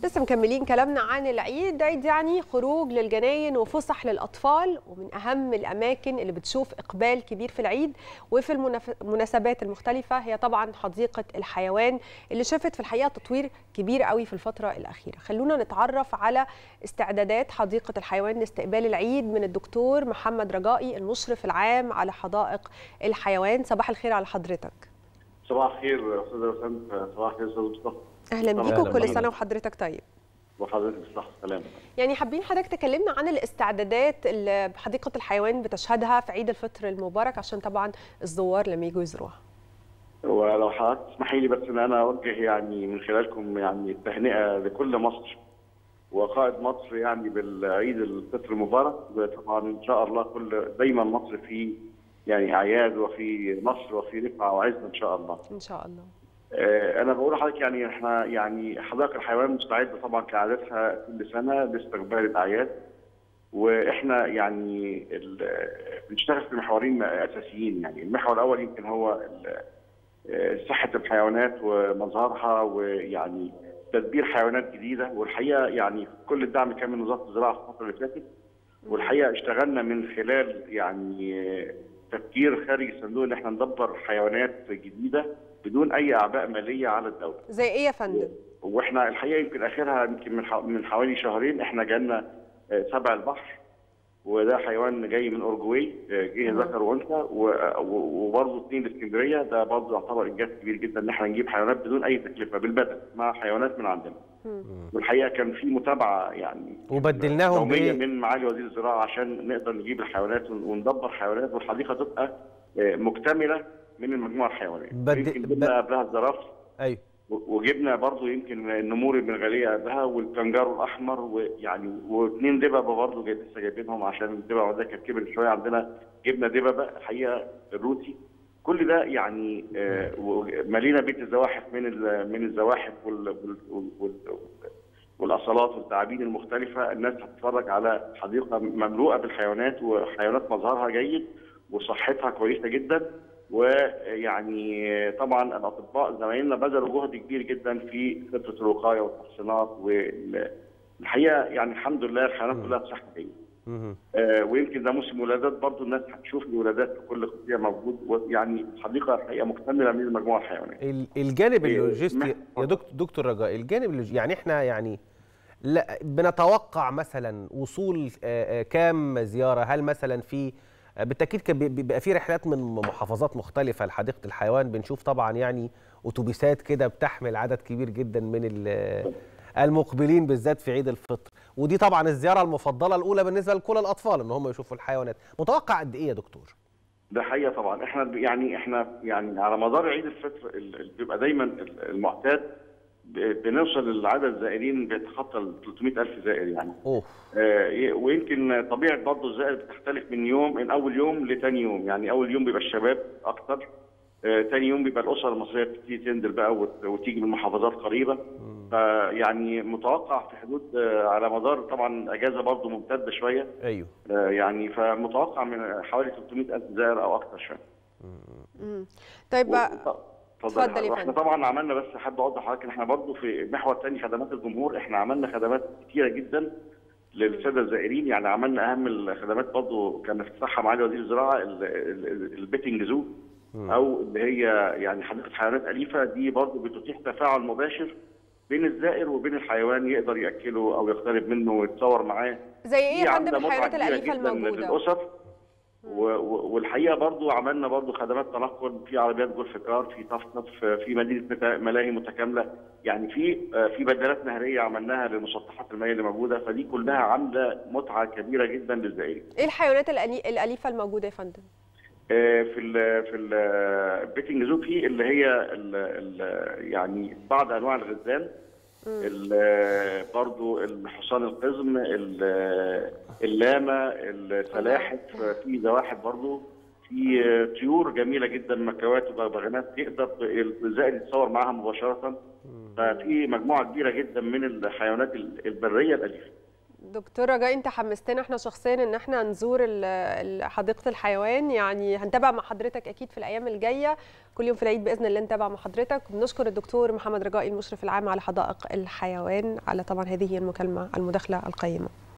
لسه مكملين كلامنا عن العيد. عيد يعني خروج للجناين وفسح للأطفال، ومن أهم الأماكن اللي بتشوف إقبال كبير في العيد وفي المناسبات المختلفة هي طبعا حديقة الحيوان اللي شافت في الحقيقة تطوير كبير قوي في الفترة الأخيرة. خلونا نتعرف على استعدادات حديقة الحيوان لاستقبال العيد من الدكتور محمد رجائي المشرف العام على حدائق الحيوان. صباح الخير على حضرتك. صباح الخير استاذ وسام. صباح الخير استاذ مصطفى. اهلا بيك وكل سنه وحضرتك طيب. وحضرتك بالصحه والسلامه. يعني حابين حضرتك تكلمنا عن الاستعدادات اللي حديقه الحيوان بتشهدها في عيد الفطر المبارك، عشان طبعا الزوار لما يجوا يزوروها. ولو حضرتك تسمحي لي بس ان انا اوجه يعني من خلالكم يعني التهنئه لكل مصر وقائد مصر يعني بالعيد الفطر المبارك. وطبعا ان شاء الله دايما مصر في يعني اعياد وفي نصر وفي رفعه وعزه ان شاء الله. ان شاء الله. انا بقول لحضرتك يعني احنا يعني حدائق الحيوان مستعده طبعا كعادتها كل سنه لاستقبال الاعياد، واحنا يعني بنشتغل في محورين اساسيين. يعني المحور الاول يمكن هو صحه الحيوانات ومظهرها، ويعني تدبير حيوانات جديده، والحقيقه يعني كل الدعم كان من وزاره الزراعه في الفتره اللي فاتت، والحقيقه اشتغلنا من خلال يعني تفكير خارج الصندوق ان احنا ندبر حيوانات جديده بدون اي اعباء ماليه على الدوله. زي ايه يا فندم؟ واحنا الحقيقه يمكن اخرها يمكن من حوالي شهرين احنا جالنا سبع البحر، وده حيوان جاي من اورجواي، جه ذكر وانثى، وبرضه اثنين الاسكندريه. ده برضه يعتبر انجاز كبير جدا ان احنا نجيب حيوانات بدون اي تكلفه بالبدن مع حيوانات من عندنا. والحقيقه كان في متابعه يعني وبدلناهم يوميه من معالي وزير الزراعه عشان نقدر نجيب الحيوانات وندبر حيوانات، والحديقه تبقى مكتمله من المجموعه الحيوانيه. يمكن جبنا قبلها الزرافه، ايوه، وجبنا برضه يمكن النمور البنغاليه قبلها والكنجارو الاحمر، ويعني واثنين دببه برضه لسه جايبينهم عشان الدببه ده كانت كبرت شويه عندنا. جبنا دببه الحقيقه الروسي. كل ده يعني مالينا بيت الزواحف من الزواحف والاصالات والتعابين المختلفه. الناس هتتفرج على حديقه مملوءه بالحيوانات، وحيوانات مظهرها جيد وصحتها كويسه جدا. ويعني طبعا الاطباء زمايلنا بذلوا جهد كبير جدا في خطه الوقايه والتحصينات، والحقيقه يعني الحمد لله الحيوانات كلها بصحه جيده. ويمكن ده موسم ولادات برضه، الناس هتشوف الولادات في كل قطيع موجود، ويعني الحديقه الحقيقه مكتمله من المجموعه الحيوانيه. الجانب اللوجستي يا دكتور رجاء، الجانب يعني احنا يعني لا بنتوقع مثلا وصول كام زياره؟ هل مثلا في بالتاكيد كان بيبقى في رحلات من محافظات مختلفه لحديقه الحيوان، بنشوف طبعا يعني اتوبيسات كده بتحمل عدد كبير جدا من المقبلين بالذات في عيد الفطر، ودي طبعا الزياره المفضله الاولى بالنسبه لكل الاطفال ان هم يشوفوا الحيوانات. متوقع قد ايه يا دكتور؟ ده حقيقه طبعا احنا يعني على مدار عيد الفطر بيبقى دايما المعتاد بنوصل للعدد الزائرين بيتخطى ال 300,000 زائر يعني. ويمكن طبيعه برضه الزائر بتختلف من اول يوم لثاني يوم. يعني اول يوم بيبقى الشباب اكتر، ثاني يوم بيبقى الاسر المصريه بتبتدي تنزل بقى وتيجي من محافظات قريبه. فيعني متوقع في حدود على مدار طبعا اجازه برضه ممتده شويه. ايوه. يعني فمتوقع من حوالي 300,000 زائر او اكتر شويه. طيب اتفضل. احنا طبعا عملنا، بس حابب اوضح لحضرتك ان احنا برضه في محور ثاني خدمات الجمهور، احنا عملنا خدمات كثيره جدا للساده الزائرين. يعني عملنا اهم الخدمات برضه كان افتتاحها معالي وزير الزراعه البيتنج زو، او اللي هي يعني حديقه حيوانات اليفه. دي برضه بتتيح تفاعل مباشر بين الزائر وبين الحيوان، يقدر ياكله او يقترب منه ويتصور معاه. زي ايه يا فندم الحيوانات الاليفه الموجوده؟ للاسر. والحقيقه برضو عملنا برضو خدمات تنقل في عربيات جولف كار، في طفطف، في مدينه ملاهي متكامله. يعني في بدلات نهريه عملناها للمسطحات المائيه اللي موجوده. فدي كلها عامله متعه كبيره جدا للزائرين. ايه الحيوانات الاليفه الموجوده يا فندم؟ في البيتنج زو في اللي هي يعني بعض انواع الغزال، برضو الحصان القزم، اللاما، السلاحف، في زواحف برضو، في طيور جميله جدا مكوات وبغبغانات يقدر الزائر يتصور معاها مباشره. ففي مجموعه كبيره جدا من الحيوانات البريه الاليفه. دكتور رجاء، انت حمستنا احنا شخصيا ان احنا نزور حديقه الحيوان، يعني هنتابع مع حضرتك اكيد في الايام الجايه، كل يوم في العيد باذن الله نتابع مع حضرتك. بنشكر الدكتور محمد رجائي المشرف العام على حدائق الحيوان على طبعا هذه المكالمه المداخله القيمه.